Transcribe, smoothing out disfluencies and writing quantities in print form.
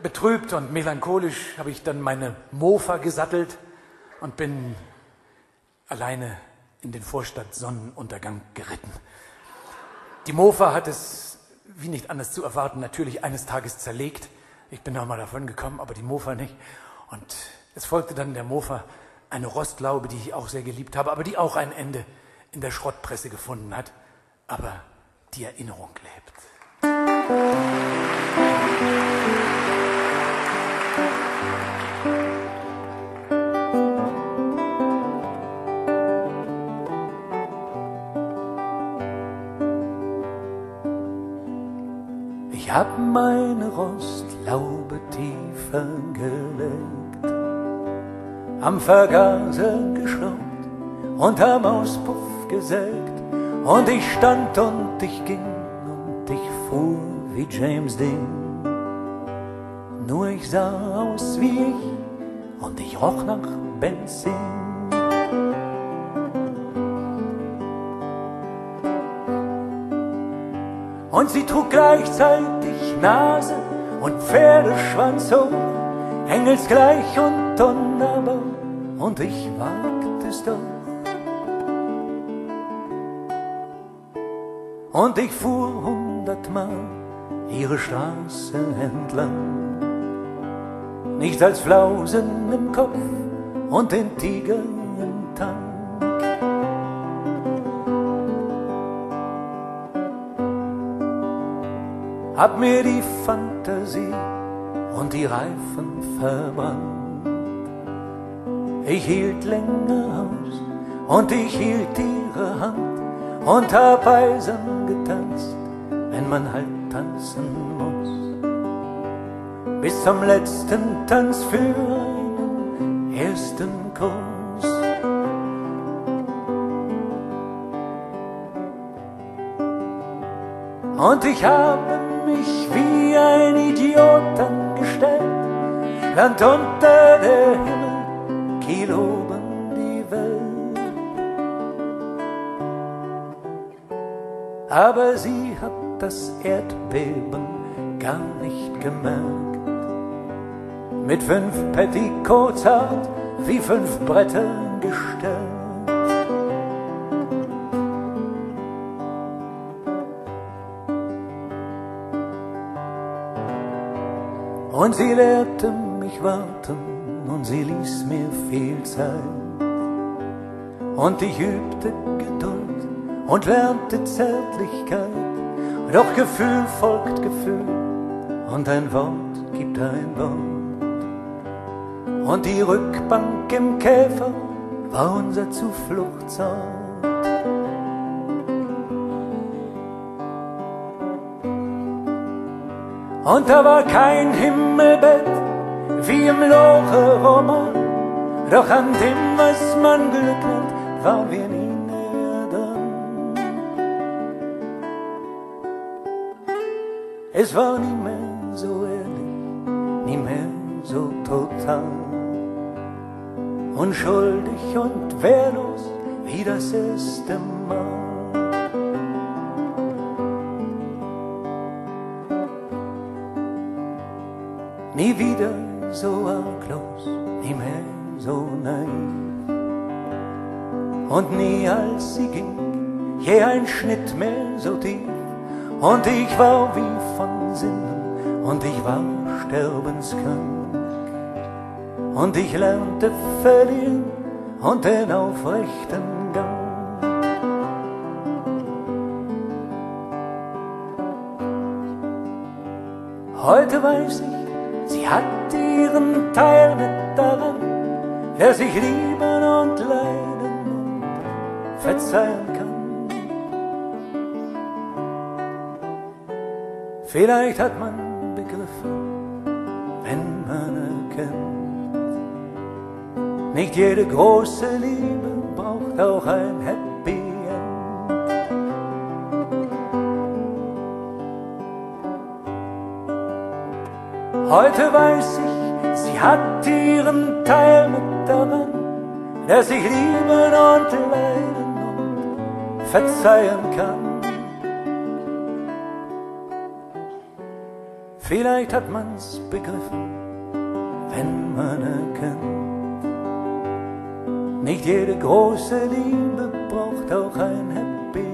Betrübt und melancholisch habe ich dann meine Mofa gesattelt und bin alleine in den Vorstadt-Sonnenuntergang geritten. Die Mofa hat es, wie nicht anders zu erwarten, natürlich eines Tages zerlegt. Ich bin nochmal davon gekommen, aber die Mofa nicht. Und es folgte dann der Mofa eine Rostlaube, die ich auch sehr geliebt habe, aber die auch ein Ende in der Schrottpresse gefunden hat. Aber die Erinnerung lebt. Ich hab meine Rostlaube tiefer gelegt, am Vergaser geschraubt und am Auspuff gesägt. Und ich stand und ich ging und ich fuhr wie James Dean. Nur ich sah aus wie ich und ich roch nach Benzin. Und sie trug gleichzeitig Nase und Pferdeschwanz hoch, engelsgleich und unnahbar, und ich wagte es doch. Und ich fuhr 100-mal ihre Straße entlang, nichts als Flausen im Kopf und den Tiger im Tank. Hab mir die Fantasie und die Reifen verbrannt. Ich hielt länger aus und ich hielt ihre Hand und hab eisern getanzt, wenn man halt tanzen muss, bis zum letzten Tanz für einen ersten Kuss. Und ich habe mich wie ein Idiot angestellt, Land unter der Himmel, Kiel oben die Welt. Aber sie hat das Erdbeben gar nicht gemerkt. Mit 5 Petticoats hart wie 5 Bretter gestellt. Und sie lehrte mich warten und sie ließ mir viel Zeit. Und ich übte Geduld und lernte Zärtlichkeit. Doch Gefühl folgt Gefühl und ein Wort gibt ein Wort. Und die Rückbank im Käfer war unser Zufluchtsort. Und da war kein Himmelbett wie im Lore-Roman, doch an dem, was man Glück nennt, waren wir nie näher dran. Es war nie mehr so ehrlich, nie mehr so total, unschuldig und wehrlos wie das erste Mal. Nie wieder so arglos, nie mehr so naiv. Und nie als sie ging, je ein Schnitt mehr so tief. Und ich war wie von Sinnen und ich war sterbenskrank. Und ich lernte verlieren und den aufrechten Gang. Heute weiß ich, sie hat ihren Teil mit daran, der sich lieben und leiden und verzeihen kann. Vielleicht hat man begriffen, wenn man erkennt, nicht jede große Liebe braucht auch ein Happy End. Heute weiß ich, sie hat ihren Teil mit daran, der sich lieben und leiden und verzeihen kann. Vielleicht hat man's begriffen, wenn man erkennt, nicht jede große Liebe braucht auch ein Happy